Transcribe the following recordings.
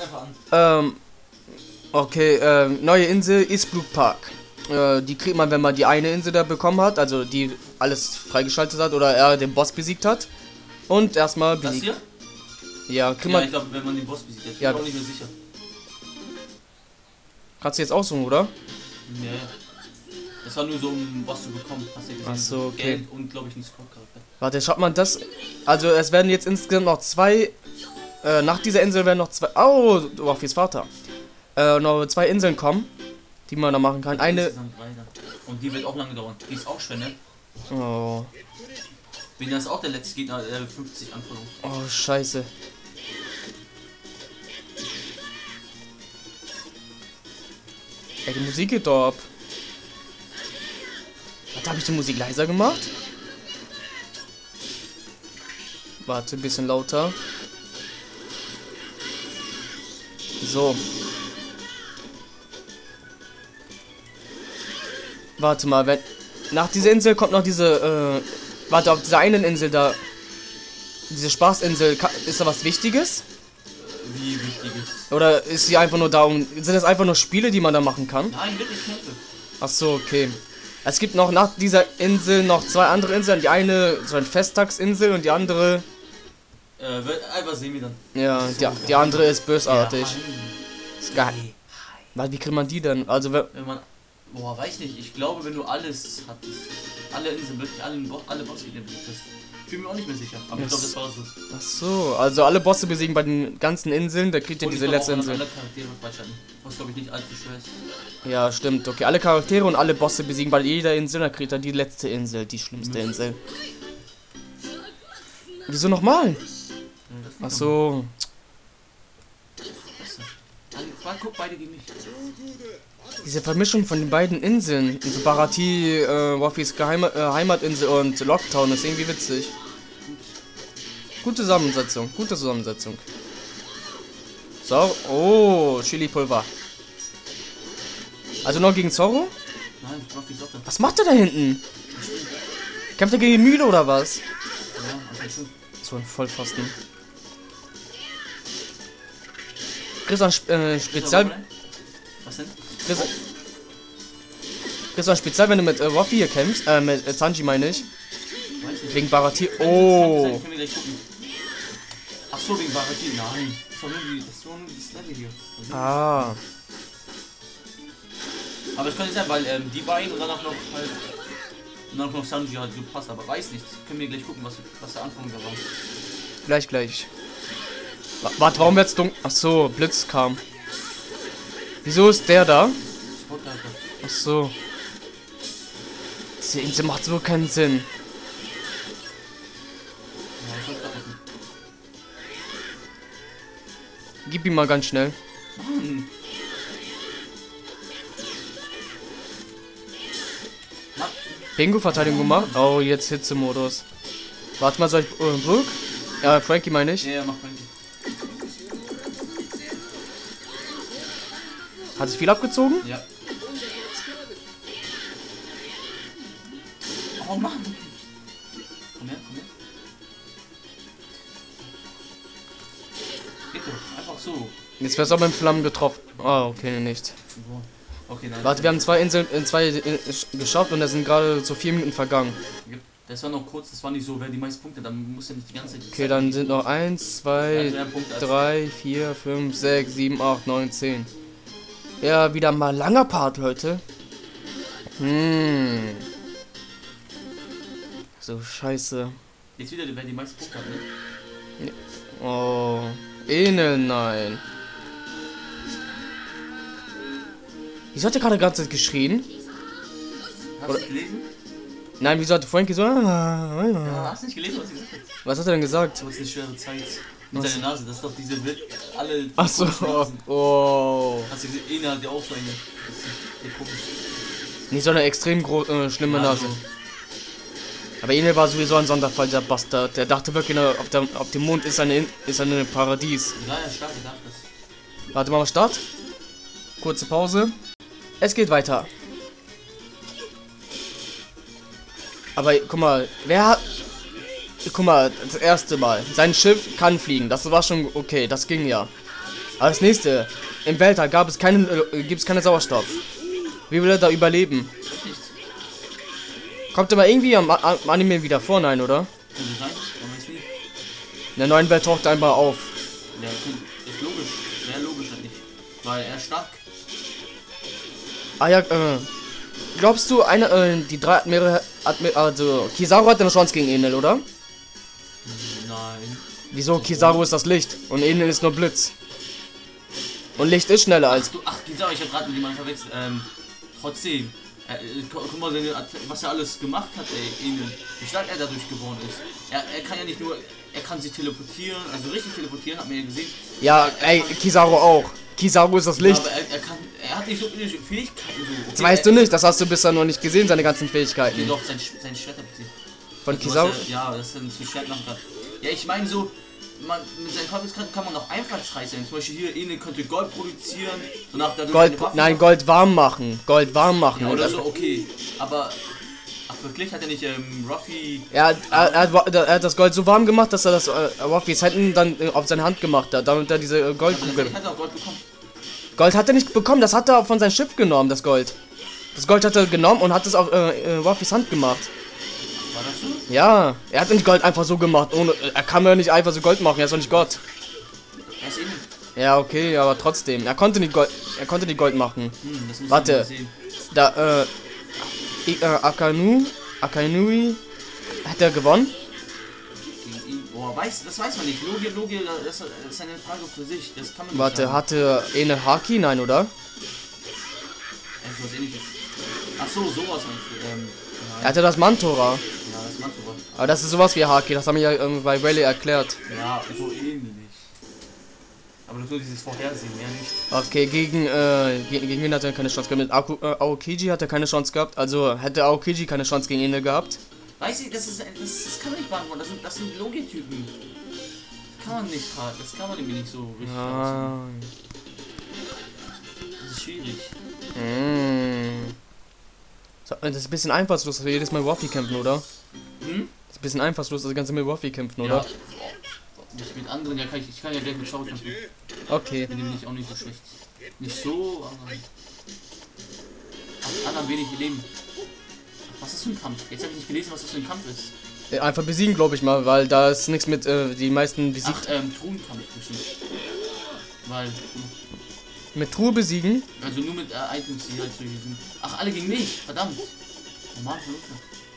einfach an. Okay, neue Insel ist Blue Park. Die kriegt man, wenn man die eine Insel da bekommen hat, also die alles freigeschaltet hat oder er den Boss besiegt hat. Und erstmal besiegt. Das hier? Ja, kriegt Ja, man. ich glaube, wenn man den Boss besiegt, ich Ja. bin auch nicht mehr sicher. Kannst du jetzt aussuchen, oder? Nee. Das war nur so, um was zu bekommen. Hast du ja gesehen? Ach so, okay. Geld und, glaube ich, ein Squad-Charakter. Warte, schaut man das. Also es werden jetzt insgesamt noch zwei. Nach dieser Insel werden noch zwei. Oh, Ruffys Vater. Noch zwei Inseln kommen, die man da machen kann. Eine. Insgesamt drei dann. Und die wird auch lange dauern. Die ist auch schwer, ne? Oh. Wenn das auch der letzte Gegner, 50 Anforderungen. Oh, scheiße. Ey, die Musik geht doch ab. Warte, habe ich die Musik leiser gemacht? Warte, ein bisschen lauter. So. Warte mal, wenn... Nach dieser Insel kommt noch diese, warte, auf dieser einen Insel da... Diese Spaßinsel, ist da was Wichtiges? Wie wichtig ist? Oder ist sie einfach nur da und... Sind das einfach nur Spiele, die man da machen kann? Nein, wirklich Kämpfe. Ach so, okay. Es gibt noch nach dieser Insel noch zwei andere Inseln. Die eine so eine Festtagsinsel und die andere... Einfach sehen wir dann. Ja, So, die andere ist bösartig. Ja, Ist geil. Warte, wie kriegt man die denn? Also, wenn man... Boah, weiß nicht. Ich glaube, wenn du alles hattest, alle Inseln, wirklich alle Bossgegner besiegt hast. Ich bin mir auch nicht mehr sicher. Aber ich glaube, das war so. ach so, also alle Bosse besiegen bei den ganzen Inseln, da kriegt ihr Und diese ich glaub letzte auch Insel. alle Charaktere freischalten. Was, glaube ich, nicht allzu schwer ist. Ja, stimmt. Okay, alle Charaktere und alle Bosse besiegen bei jeder Insel, dann kriegt er die letzte Insel, die schlimmste Insel. Wieso nochmal? Ach so. Guck, beide gegen mich. Diese Vermischung von den beiden Inseln, also Baratie, Ruffys Heimatinsel und Locktown, ist irgendwie witzig. Gute Zusammensetzung, gute Zusammensetzung. So, oh, Chili-Pulver. Also noch gegen Zorro? Nein, ich mach die Socke. Was macht er da hinten? Kämpft er gegen Mühle oder was? Ja, also schon. So ein Vollpfosten. Kriegst du ein Spezial... Was denn? Kriegst du ein Spezial, wenn du mit Ruffy hier kämpfst? Mit Sanji meine ich. Weiß nicht. Wegen Baratie. Oh! Können wir gleich gucken. Ach so, wegen Baratie. Nein. Das war nur die Slide hier. Ah. Aber es könnte sein, weil die beiden und danach noch halt. Und dann noch Sanji halt so passt, aber weiß nicht. Können wir gleich gucken, was der Anfang da war. Gleich. Warte, warum wird's dunkel? Ach so, Blitz kam. Wieso ist der da? Spotlighter. Ach so. Diese Insel macht so keinen Sinn. Ja, ich soll grad machen. Gib ihm mal ganz schnell. Mann. Na, Bingo, Verteidigung gemacht. Oh, jetzt Hitzemodus. Warte mal, soll ich... Brooke? Ja, Frankie meine ich. ja, mach Frankie. Hat sich viel abgezogen? Ja. Oh Mann. Komm her. Geht doch, einfach so. Jetzt wär's auch beim Flammen getroffen. Oh, okay, nicht. Okay, nein. Warte, wir haben zwei Inseln geschafft und da sind gerade so 4 Minuten vergangen. Das war noch kurz, das war nicht so, wer die meisten Punkte, dann muss ja nicht die ganze Zeit. Okay, dann sind noch 1, 2, mehr Punkte als 3, 4, 5, 6, 7, 8, 9, 10. Ja, wieder mal langer Part, Leute. So, scheiße. Jetzt wieder, wer die meisten Punkte hat, ne? Oh, Enel, nein. Wieso hat er gerade die ganze Zeit geschrien? Hast du gelesen? Nein, wieso hat Frankie so... Ja, hast du nicht gelesen, was sie gesagt hat? Was hat er denn gesagt? Du hast eine schwere Zeit. Mit seiner Nase, das ist doch diese alle. Ach so, oh. Hast du gesehen, Ena hat ja auch so eine. Das ist komisch. Nicht so eine extrem schlimme Nase. Also, Aber Enel war sowieso ein Sonderfall, der Bastard. Der dachte wirklich, auf dem Mond ist eine Paradies. ja, stark, der darf das. Warte mal, Start. Kurze Pause. Es geht weiter. Aber guck mal, guck mal, das erste Mal. Sein Schiff kann fliegen. Das war schon okay, das ging ja. Als nächste. Im Weltall gibt es keinen Sauerstoff. Wie will er da überleben? Nichts. Kommt aber irgendwie am Anime wieder vor, nein, oder? Könnte sein, man weiß nie. In der neuen Welt taucht er einmal auf. Ja, ist logisch. Sehr logisch eigentlich. Weil er ist stark. Ah ja, glaubst du, die drei also Kizaru hat eine Chance gegen Enel, oder? Nein. Wieso? Kizaru ist das Licht und Enel ist nur Blitz. Und Licht ist schneller als... Ach, Kizaru, ich hab gerade mit jemandem verwechselt. Trotzdem. Guck mal, was er alles gemacht hat, ey, Enel. Wie stark er dadurch geworden ist. Er kann ja nicht nur... Er kann sich teleportieren, also richtig teleportieren, hat man ja gesehen. Ja, ey, Kizaru auch. Kizaru ist das Licht. Ja, aber er hat nicht so viele Fähigkeiten. So. Okay, Das weißt du nicht, das hast du bisher noch nicht gesehen, seine ganzen Fähigkeiten. Nee, doch, sein Schwert hab ich gesehen. Von Also, Kizaru? ja, das ist ein Schwert machen kann. Ja, ich meine so, mit seinen Kampfeskraft kann man auch einfallsreich sein. Zum Beispiel hier, Enel könnte Gold produzieren, danach dadurch Gold warm machen. Gold warm machen. Ja, oder so, okay. Aber, ach wirklich, hat er nicht Ruffy... Er hat das Gold so warm gemacht, dass er das Ruffys Händen dann auf seine Hand gemacht hat, damit er diese Goldkugel... Ja, hat er auch Gold bekommen. Gold hat er nicht bekommen, das hat er von seinem Schiff genommen, das Gold. Das Gold hat er genommen und hat es auf Ruffys Hand gemacht. War das so? Ja, er hat nicht Gold einfach so gemacht, er kann ja nicht einfach so Gold machen, er ist doch nicht Gott. Er ist Enel. Ja, okay, aber trotzdem, er konnte nicht Gold machen. Das muss Warte. ich mal sehen. Da, Akainui, hat er gewonnen? Gegen ihn. Boah, das weiß man nicht. Logie, das ist eine Frage für sich. Das kann man nicht Warte, sagen. hatte Ene Haki? Nein, oder? Was ähnliches. Ach so, sowas meinst du. Er hatte das Mantora. Ja, das Mantua. Aber das ist sowas wie Haki, das haben wir ja bei Rayleigh erklärt. Ja, so ähnlich. Aber nur dieses Vorhersehen, ja nicht. Okay, gegen wen hat er keine Chance gehabt? Mit Aokiji hat er keine Chance gehabt. Also hätte Aokiji keine Chance gegen ihn gehabt. Weiß ich, das kann man nicht beantworten. Das sind Logietypen. Das kann man nicht fragen. Das kann man irgendwie nicht so richtig aussagen. Das ist schwierig. So, das ist ein bisschen einfallslos, dass wir jedes Mal Ruffy kämpfen, oder? Das ist ein bisschen einfallslos, dass wir ganze Mal Ruffy kämpfen, oder? Ja. Nicht mit anderen, ja, ich kann ja gleich mit Schau kämpfen. Okay. Bin nämlich auch nicht so schlecht. Nicht so, aber... Hat wenig Leben. Was ist das für ein Kampf? Jetzt habe ich nicht gelesen, was das für ein Kampf ist. Einfach besiegen, glaube ich mal, weil da ist nichts mit, die meisten besiegt. Ach, Truhenkampf bestimmt. Weil... Mit Truhe besiegen? Also nur mit Items, die halt so hier sind. Ach, alle gegen mich, verdammt. Normal verloren.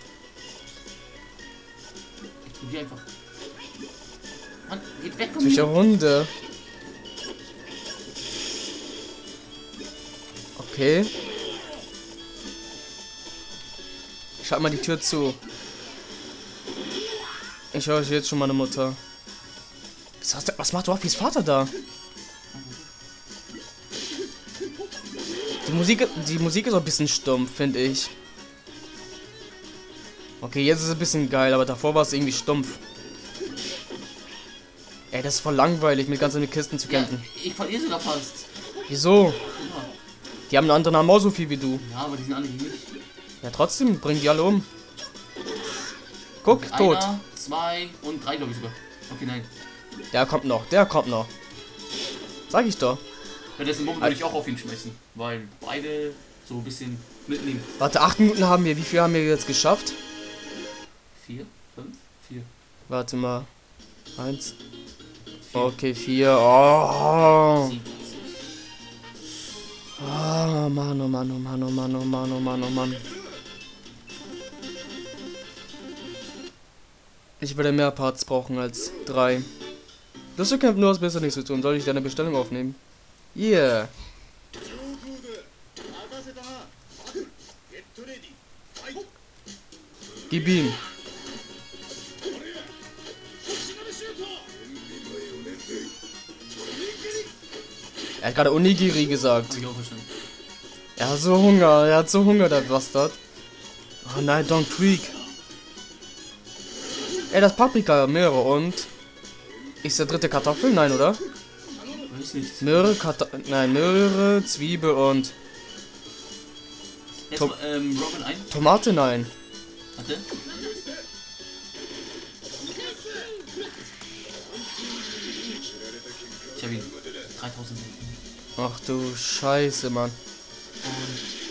Ich probier einfach. Mann, geht weg von Sicher mir. Hunde. Okay. Ich halt mal die Tür zu. Ich höre jetzt schon meine Mutter. Was macht Ruffys Vater da? Die Musik ist auch ein bisschen stumpf, finde ich. Okay, jetzt ist es ein bisschen geil, aber davor war es irgendwie stumpf. Ey, das ist voll langweilig, mit ganz in Kisten zu kämpfen. Ja, ich verliere sogar fast. Wieso? Ja. Die haben eine andere Name so viel wie du. Ja, aber die sind alle gegen mich. Ja, trotzdem, bringen die alle um. Guck, Einer, tot. 2 und 3, glaube ich sogar. Okay, nein. Der kommt noch, der kommt noch. Sag ich doch. Bei dessen Bombe würde ich auch auf ihn schmeißen. Weil beide so ein bisschen mitnehmen. Warte, 8 Minuten haben wir. Wie viel haben wir jetzt geschafft? 4, 5, 4. Warte mal. 1. Okay, 4. Oh. 47. Oh, Mann, oh Mann, oh Mann, oh Mann, oh Mann, oh Mann, oh Mann. Ich würde mehr Parts brauchen als 3. Das Camp nur was besser nichts zu tun. Soll ich deine Bestellung aufnehmen? Yeah. Gib ihm. Er hat gerade Onigiri gesagt. Hab ich auch verstanden. Er hat so Hunger, der Bastard. Oh nein, Don Creek. Ey, das Paprika, Möhre und... Ist der dritte Kartoffel? Nein, oder? Weiß nicht. Möhre, Zwiebel und... Jetzt Robin ein. Tomate? Nein. Warte. Ich hab ihn. 3000. 1000 HP. Ach du Scheiße, Mann. Und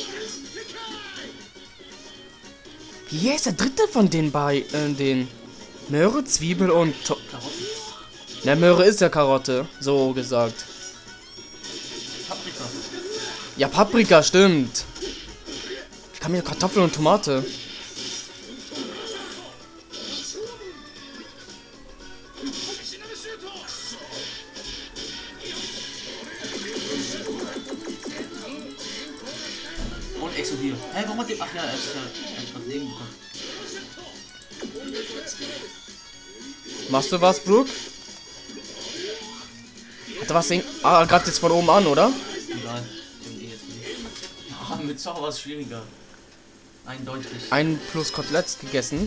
Hier ist der dritte von den beiden, den Möhre, Zwiebel und Karotten. Na, Möhre ist ja Karotte, so gesagt. Paprika. Ja, Paprika, stimmt. Ich kann mir Kartoffeln und Tomate. Und explodiert. Hä, warum hat der... Ach ja, er hat das Leben bekommen. Machst du was, Brooke? Hat er was singen? Ah, gerade jetzt von oben an, oder? Egal. Ja, mit Zauber war es schwieriger. Eindeutig. Ein plus Koteletts gegessen.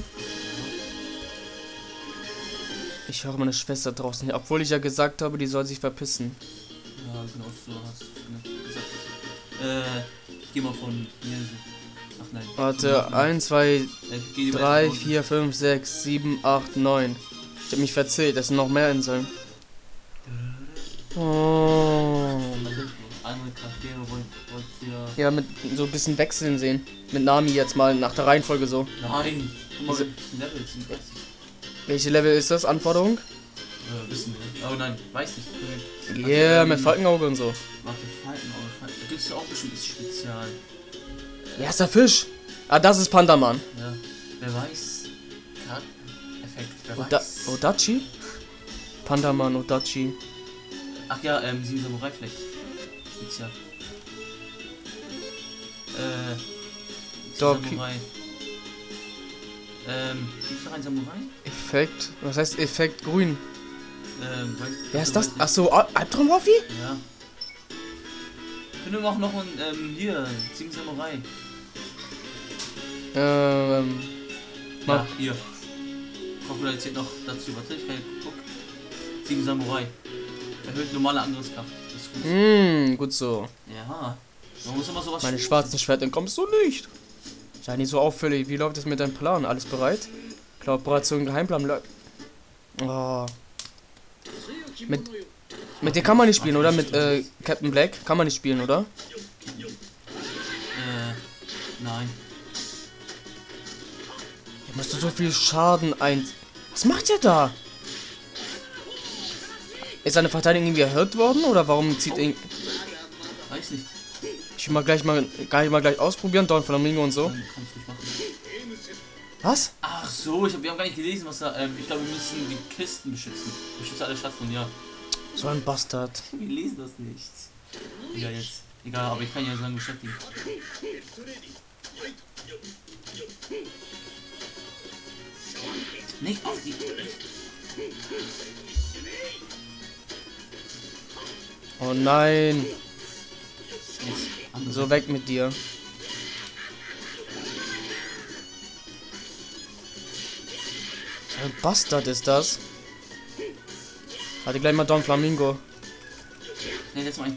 Ich höre meine Schwester draußen hier, obwohl ich ja gesagt habe, die soll sich verpissen. Ja, genau so hast du gesagt. Ich geh mal von hier. Ach nein. Warte, 1, 2, 3, 4, 5, 6, 7, 8, 9. Ich habe mich verzählt, es sind noch mehr Inseln. Oh. Andere Charaktere wollt ihr... Ja, mit so ein bisschen wechseln sehen. Mit Nami jetzt mal nach der Reihenfolge so. Nein! Guck mal, Level sind 30. Welche Level ist das? Anforderung? Wissen wir. Oh nein, weiß nicht. Yeah, mit Falkenauge und so. Warte, Falkenauge. Da gibt es ja auch bestimmt das Spezial. Wer ist der Fisch? Ah, das ist Pandaman. Ja, wer weiß. Effekt, wer weiß. Odachi? Pandaman, Odachi. Ach ja, 7 Samurai vielleicht. Spezial. Doch. Samurai. Gibt's noch einen Samurai? Effekt? Was heißt Effekt grün? Wer ist das? Weiß Achso, Albtraum Waffi? nicht. Ja. Finden wir auch noch ein, hier, 7 Samurai. Ja, hier. Crocodile zählt noch dazu. Warte, ich guck. 7 Samurai. Erhöht normale Angriffskraft. Das ist gut. Gut so. Ja. Man muss immer sowas. Meine schwarzen Schwerter entkommst du nicht. Sei nicht so auffällig. Wie läuft es mit deinem Plan? Alles bereit? Kooperation, Geheimplan. Oh. Mit dir kann man nicht spielen, oder? Mit Captain Black kann man nicht spielen, oder? Nein. Er musste so viel Schaden ein. Was macht er da? Ist seine Verteidigung irgendwie erhöht worden? Oder warum zieht ihn. Weiß nicht. Ich will mal gleich ausprobieren. Dawn Flamingo und so. Kannst du nicht machen. Was? Ach so, wir haben gar nicht gelesen, was da. Ich glaube, wir müssen die Kisten beschützen. Beschütze alle Schatztruhen, ja. So ein Bastard. Wir lesen das nicht. Egal jetzt. Egal, aber ich kann ja sagen, beschäftigen. Nicht auf die. Oh nein. Jetzt, So weg mit dir. So ein Bastard ist das. Hatte gleich mal Don Flamingo. Ne, jetzt mal ein.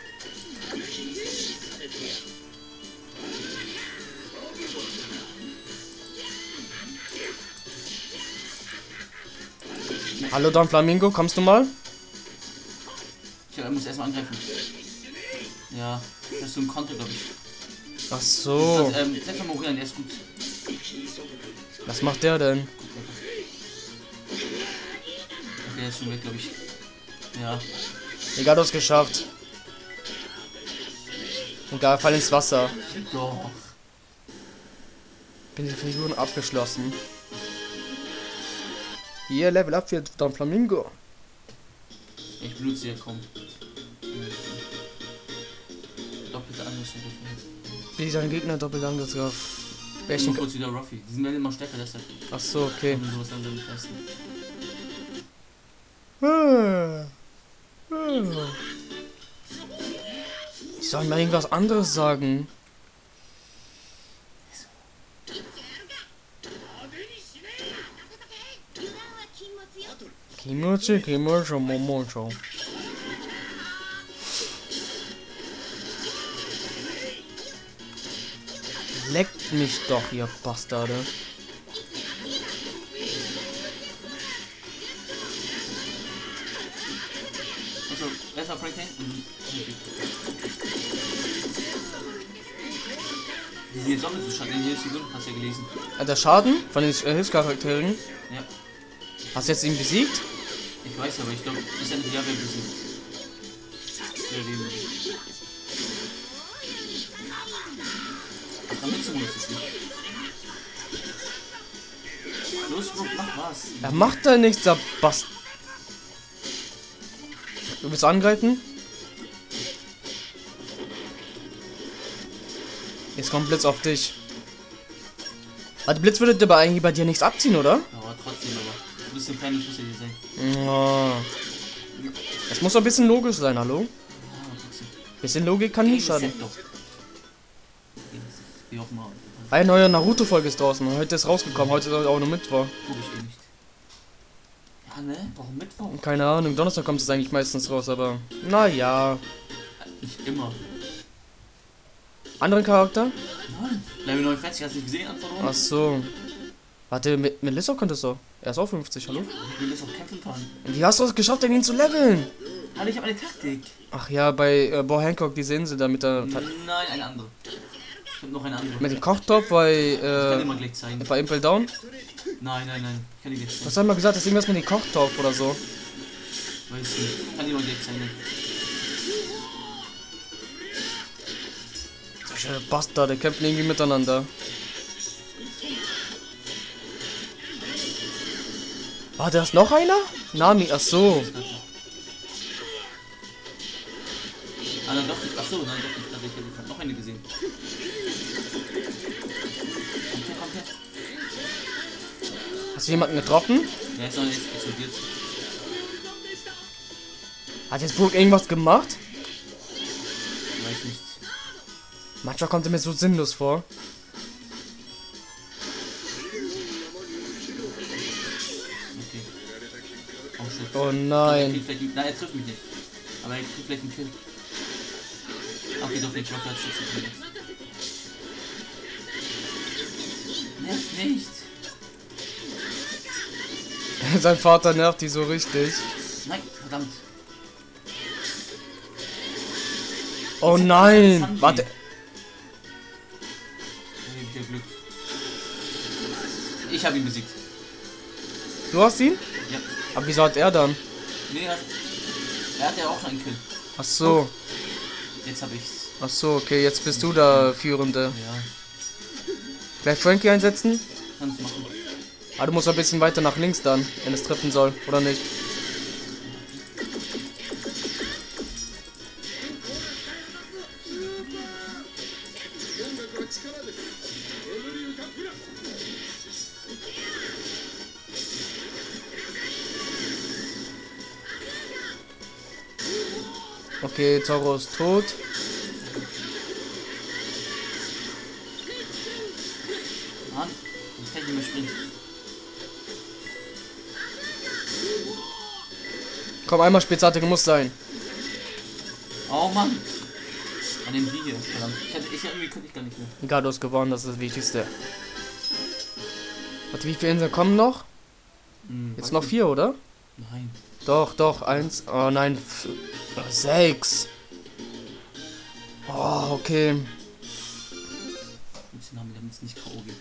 Hallo Don Flamingo, kommst du mal? Ich muss erstmal angreifen. Ja, das ist so ein Konter, glaube ich. Ach so. Setz mal Morian, der ist gut. Was macht der denn? Der ist schon weg, glaube ich. Ja. Egal, du hast geschafft. Egal, fall ins Wasser. Doch. Bin die Figuren abgeschlossen. Hier, Level up für Don Flamingo. Ich benutze ja kaum. Doppelte Angriff. Wie sein Gegner doppelt Angriff. Welchen kurz wieder Ruffy. Die sind immer stärker, deshalb. Ach so, okay. Und sowas dann nicht leisten. Ich soll mal irgendwas anderes sagen. Kimochi, Kimochi, Momocho. Leckt mich doch, ihr Bastarde. Also, erstmal Frank Okay. Die sind jetzt auch mit so Schatten in Hilfsfigur, hast du ja gelesen. Der Schaden von den Hilfscharakteren. Ja. Hast du jetzt ihn besiegt? Ich weiß aber, ich glaube, ist ja nicht ja, wer besiegt. Ach, damit zum ist es nicht. Los, Bro, mach was. Er macht da nichts, der Bast. Du willst angreifen? Jetzt kommt Blitz auf dich. Aber Blitz würde aber eigentlich bei dir nichts abziehen, oder? Ja, aber trotzdem, aber ein bisschen peinlich muss er hier sein. Oh. Es muss doch ein bisschen logisch sein, hallo? Ja, trotzdem. Bisschen Logik kann nicht schaden. Wie auch mal. Eine neue Naruto-Folge ist draußen. Heute ist rausgekommen. Heute ist auch nur Mittwoch. Guck ich eh nicht. Ja, ne? Warum Mittwoch? Keine Ahnung. Donnerstag kommt es eigentlich meistens raus, aber... Naja. Nicht immer. Anderen Charakter? Nein. Level 49, hast du nicht gesehen, Anforderungen? Ach so. Warte, mit Melissa konntest du. Er ist auch 50, hallo? Ich will das auf Kämpfen fahren. Wie hast du es geschafft, ihn zu leveln? Hallo, ich habe eine Taktik. Ach ja, bei Bo Hancock, diese Insel da mit der... Nein, eine andere. Ich habe noch eine andere. Mit dem Kochtopf bei... Ich kann dir mal gleich zeigen. bei Impel Down? Nein, nein, nein. Ich kann dir gleich zeigen. Was hat man gesagt? Das ist irgendwas mit dem Kochtopf oder so. Weiß nicht. Ich kann dir mal gleich zeigen. Solche Bastarde kämpfen irgendwie miteinander. Ah, da ist noch einer? Nami, ach so. Ah, nein, doch nicht. Ach so, nein, doch nicht. Ich habe noch eine gesehen. Kommt her. Hast du jemanden getroffen? Ja, ist noch nicht explodiert. Hat jetzt Brooke irgendwas gemacht? Weiß nicht. Manchmal kommt er mir so sinnlos vor. Okay. Oh shit. Oh Er nein. kriegt vielleicht nein, er trifft mich nicht. Aber er kriegt vielleicht einen Kill. Okay, doch nicht. Rocker hat Schutz. Nervt nicht. Sein Vater nervt die so richtig. Nein, verdammt. Oh nein. Warte. Ich Glück. Ich habe ihn besiegt. Du hast ihn? Ja. Aber wieso hat er dann? Nee, er hat ja auch einen Kill. Ach so. Jetzt habe ich's. Ach so, okay, jetzt bist du der Führende. Ja, Gleich Frankie einsetzen? kannst du machen. Ah, du musst ein bisschen weiter nach links dann, wenn es treffen soll, oder nicht? Okay, Zoro ist tot. Mann, jetzt kann ich nicht mehr springen. Komm, einmal Spitzartige muss sein. Oh Mann. An den Biege. Verdammt. Ich irgendwie könnte ich gar nicht mehr. Gado ist gewonnen, das ist das Wichtigste. Warte, wie viele Inseln kommen noch? Jetzt noch 4, oder? Nein. Doch, 1. Oh nein, 6. Oh, okay. Müssen haben wir damit es nicht K.O. geht.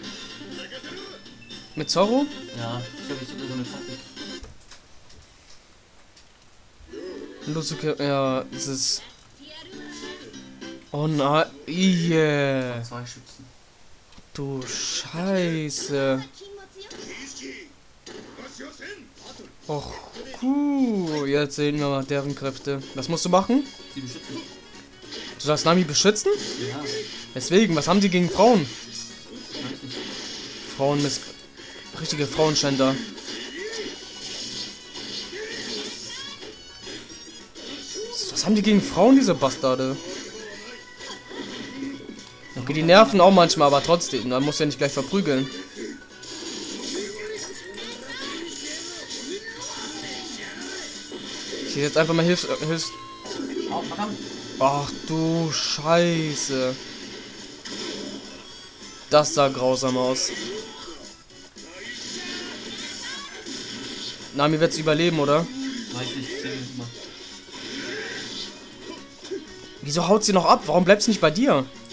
Mit Zorro? Ja, ich glaube, ich habe so eine Taktik. Lusuke, ja, es ist... Oh nein, yeah. 2 Schützen. Du Scheiße. Och, cool. Jetzt sehen wir mal deren Kräfte. Was musst du machen? Sie beschützen. Du sollst Nami beschützen? Ja, Deswegen, was haben die gegen Frauen? weiß nicht. Frauen mit... Richtige Frauenschänder. Was haben die gegen Frauen, diese Bastarde? Okay, die nerven auch manchmal, aber trotzdem. Man muss ja nicht gleich verprügeln. Ich jetzt einfach mal Hilfs... Oh, verdammt. Ach du Scheiße. Das sah grausam aus. Nami wird's überleben, oder? Weiß nicht, 10 Minuten mal. Wieso haut sie noch ab? Warum bleibst du nicht bei dir?